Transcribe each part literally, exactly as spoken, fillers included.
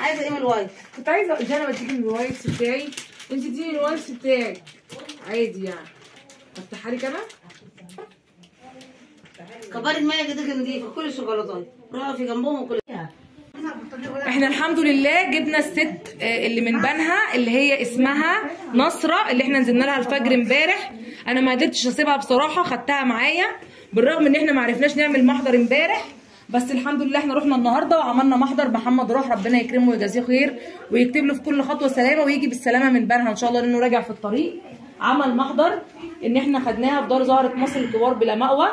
عايزه ايه من الوايت؟ كنت عايزه انا بديك من الوايت بتاعي، انت اديني الوايت بتاعك عادي يعني. افتحها لك انا. كبار الميه كده نضيفه، كل الشوكولاتات رافي جنبهم وكل. احنا الحمد لله جبنا الست اللي من بنها اللي هي اسمها نصره، اللي احنا نزلنا لها الفجر امبارح. انا ما قدرتش اسيبها بصراحه، خدتها معايا بالرغم ان احنا ما عرفناش نعمل محضر امبارح، بس الحمد لله احنا رحنا النهارده وعملنا محضر. محمد راح، ربنا يكرمه ويجازيه خير ويكتب له في كل خطوه سلامه ويجي بالسلامه من بنها ان شاء الله، لانه راجع في الطريق. عمل محضر ان احنا خدناها في دار زهره مصر الكبار بلا مأوى.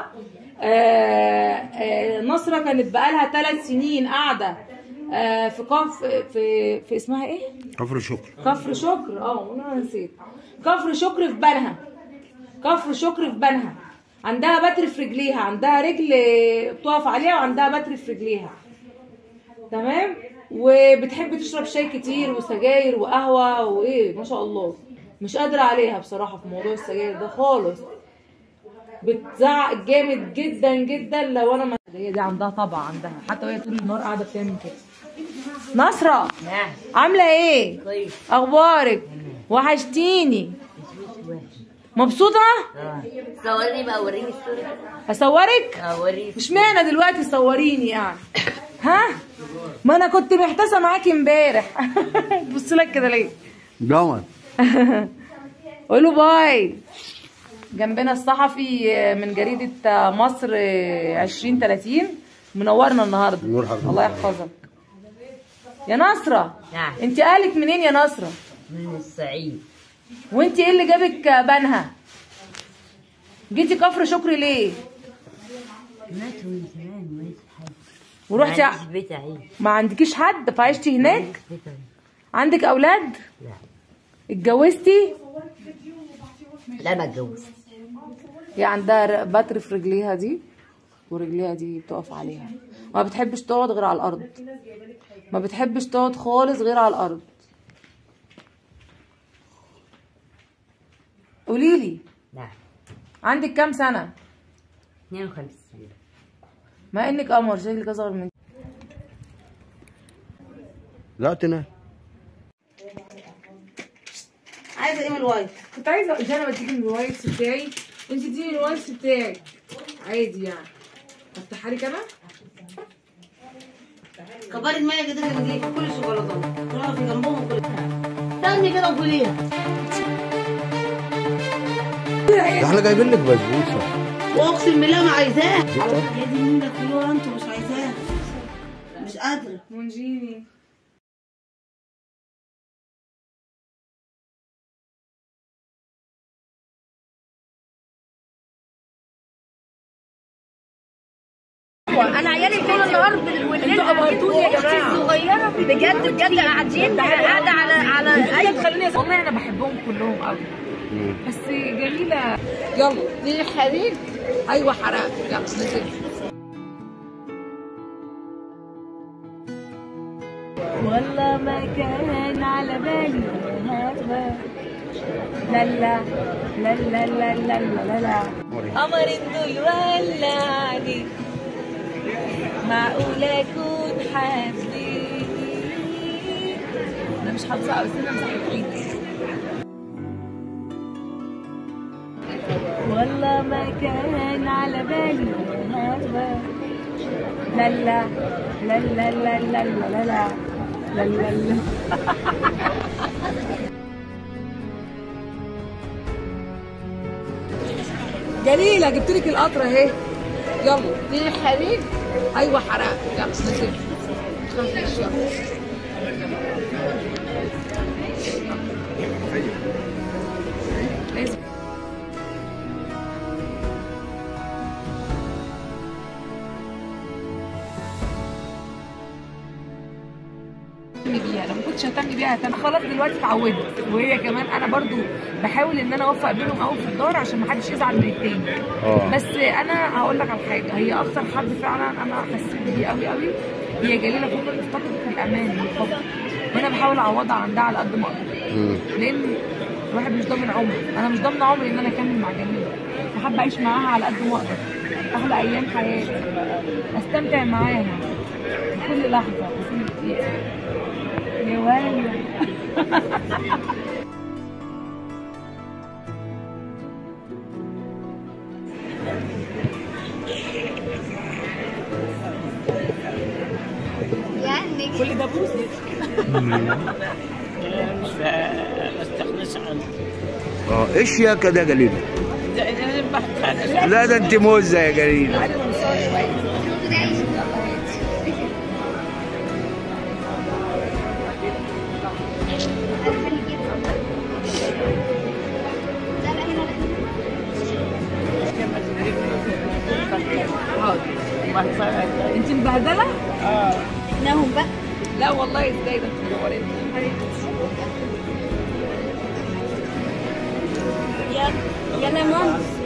آآ آآ نصره كانت بقالها ثلاث سنين قاعده في كف في في اسمها ايه؟ كفر شكر. كفر شكر اه انا نسيت. كفر شكر في بنها. كفر شكر في بنها. عندها بتر في رجليها، عندها رجل بتقف عليها وعندها بتر في رجليها. تمام؟ وبتحب تشرب شاي كتير وسجاير وقهوه وايه ما شاء الله. مش قادره عليها بصراحه في موضوع السجاير ده خالص. بتزعق جامد جدا جدا لو انا ما هي دي عندها طبع عندها، حتى وهي طول النهار قاعده بتعمل كده. نصرة نعم عامله ايه؟ كويس. اخبارك؟ وحشتيني. مبسوطه؟ اه صورني بقى، وريني الصوره. اصورك؟ اوريك. اشمعنى دلوقتي صوريني يعني؟ ها؟ ما انا كنت محتاسه معاكي امبارح. بص لك كده ليه؟ جمل. قولوا باي. جنبنا الصحفي من جريده مصر عشرين ثلاثين منورنا النهارده. الله يحفظك. يا نصرة. نعم. انت قالك منين يا نصرة؟ من الصعيد. وانت ايه اللي جابك بنها؟ جيتي كفر شكر ليه؟ ماتوا من زمان وماليش حاجه. ورحتي ما عنديش بيت اعيش. ما عندكيش حد فعشتي هناك؟ ماليش بيت أعيش. عندك اولاد؟ لا. اتجوزتي؟ لا ما اتجوزت. هي عندها بتر في رجليها دي ورجليها دي بتقف عليها. ما بتحبش تقعد غير على الارض. ما بتحبش تقعد خالص غير على الارض. قوليلي. نعم. عندك كام سنة؟ اثنين وخمسين. ما انك قمر شكلك اصغر من. لا تنام. عايزه ايه من الوايت؟ كنت عايزه انا بديك من الوايت بتاعي، انت اديني الوايت بتاعك عادي يعني. افتحها لك انا. كبار الميه كده نضيفه، كل الشوكولاتات رافي جنبهم وكل. استني كده وكليها. احنا جايبين لك بسبوسه. واقسم بالله ما عايزاها. يا دي مين ده كلها انتوا مش عايزاها. مش قادره. منجيني. انا عيالي طول النهار والليل واختي الصغيره بجد بجد قاعدين قاعده على على اي خلوني والله انا بحبهم كلهم قوي بس جميله. يلا دي حريق. ايوه حرام. يلا نزل. والله ما كان على بالي هذا. لا لا لا لا لا لا لا لا قمر الدول ولعني. معقول اكون حبيبي. انا مش حافظه بس انا مسحت ايدي. والله ما كان على بالي هذا. لا لا لا لا لا لا لا لا لا لا لا. جليله جبت لك القطره اهي. يلا دي حريق. ايوه حرام. يلا نزل. تخافيش. يلا بيها. لو ما كنتش ههتم بيها هتم خلاص دلوقتي اتعودت. وهي كمان انا برضو بحاول ان انا اوفق بينهم قوي في الدار عشان ما حدش يزعل من التاني. اه بس انا هقول لك على حاجه، هي اكتر حد فعلا انا حسيت بيه قوي قوي هي جليله. فقط افتقدت الامان والحب وانا بحاول اعوضها عندها على قد ما اقدر. لان الواحد مش ضامن عمري، انا مش ضامنه عمري ان انا اكمل مع جميله، فحابه اعيش معاها على قد ما اقدر احلى ايام حياتي، استمتع معاها كل لحظه وكل دقيقه يا ولا يعني كل ده بوسي ما استغناش عنه. اه ايش يا كده جليل؟ لا ده انت موزه يا جليل. انت مبهدله؟ اه نهم بقى. لا والله ازاي ده انت منورين. يلا يلا يا ماما.